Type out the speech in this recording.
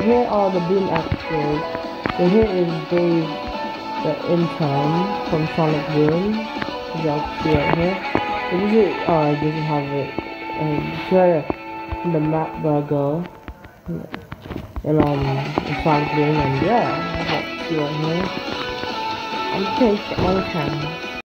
here are the Boom extras. So here is Dave, the intern from Sonic Boom. As y'all can see right here. So this is, it doesn't have it. Here, the Matt Burger. And Sonic Boom, and yeah, as y'all can see right here. I'm taking on camera.